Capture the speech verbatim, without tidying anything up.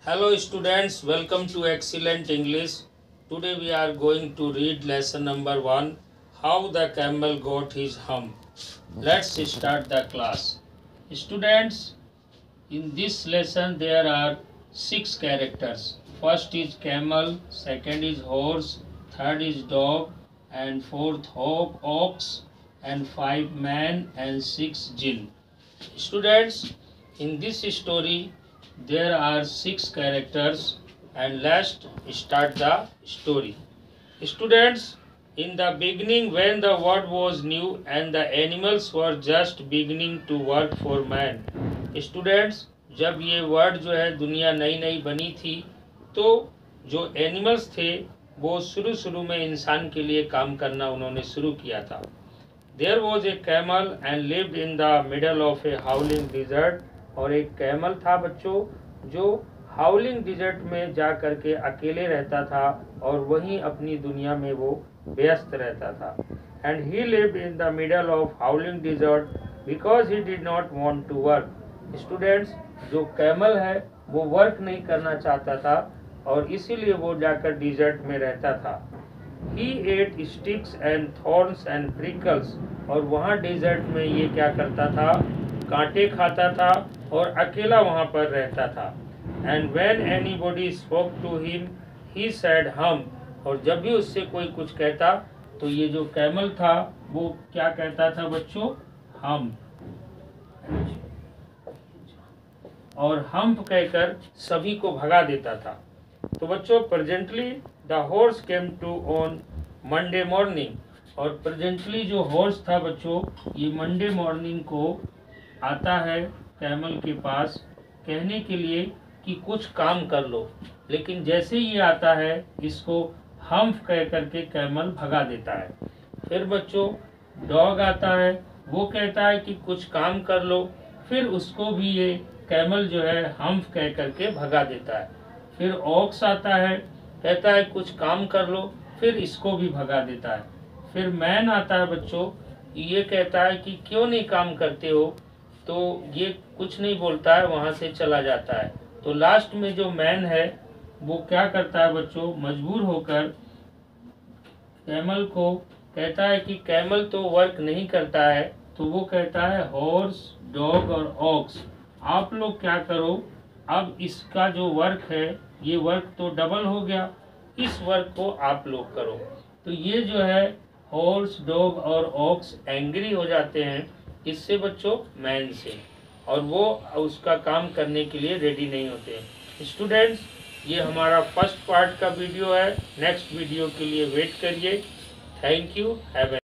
Hello students, welcome to Excellent English. Today we are going to read lesson number one, How the Camel Got His Hump. Let's start the class. Students, in this lesson there are six characters. First is camel, second is horse, third is dog, and fourth hawk, ox, and five men and six jinn. Students, in this story there are six characters, and let's start the story. Students, in the beginning when the world was new and the animals were just beginning to work for man. Students, जब ये word जो है दुनिया नई नई बनी थी तो जो एनिमल्स थे वो शुरू शुरू में इंसान के लिए काम करना उन्होंने शुरू किया था. There was a camel and lived in the middle of a howling desert. और एक कैमल था बच्चों जो हाउलिंग डिजर्ट में जा कर के अकेले रहता था और वहीं अपनी दुनिया में वो व्यस्त रहता था. And he lived in the middle of howling desert because he did not want to work. Students, जो कैमल है वो वर्क नहीं करना चाहता था और इसीलिए वो जाकर डिजर्ट में रहता था. He ate sticks and thorns and prickles. और वहाँ डिजर्ट में ये क्या करता था, कांटे खाता था और अकेला वहाँ पर रहता था. And when anybody spoke to him he said humph. और जब भी उससे कोई कुछ कहता तो ये जो कैमल था वो क्या कहता था बच्चों, हम. और हम कहकर सभी को भगा देता था. तो बच्चों, presently the horse came to on Monday morning. और प्रेजेंटली जो हॉर्स था बच्चों ये मंडे मॉर्निंग को आता है कैमल के पास कहने के लिए कि कुछ काम कर लो. लेकिन जैसे ही ये आता है इसको हम्फ कह करके कैमल भगा देता है. फिर बच्चों डॉग आता है, वो कहता है कि कुछ काम कर लो. फिर उसको भी ये कैमल जो है हम्फ कह करके भगा देता है. फिर ऑक्स आता है, कहता है कुछ काम कर लो. फिर इसको भी भगा देता है. फिर मैन आता है बच्चों, ये कहता है कि क्यों नहीं काम करते हो. तो ये कुछ नहीं बोलता है, वहाँ से चला जाता है. तो लास्ट में जो मैन है वो क्या करता है बच्चों, मजबूर होकर कैमल को कहता है कि कैमल तो वर्क नहीं करता है. तो वो कहता है हॉर्स, डॉग और ऑक्स, आप लोग क्या करो, अब इसका जो वर्क है ये वर्क तो डबल हो गया, इस वर्क को आप लोग करो. तो ये जो है हॉर्स, डॉग और ऑक्स एंग्री हो जाते हैं इससे बच्चों मैन से, और वो उसका काम करने के लिए रेडी नहीं होते. स्टूडेंट्स, ये हमारा फर्स्ट पार्ट का वीडियो है. नेक्स्ट वीडियो के लिए वेट करिए. Thank you. हैव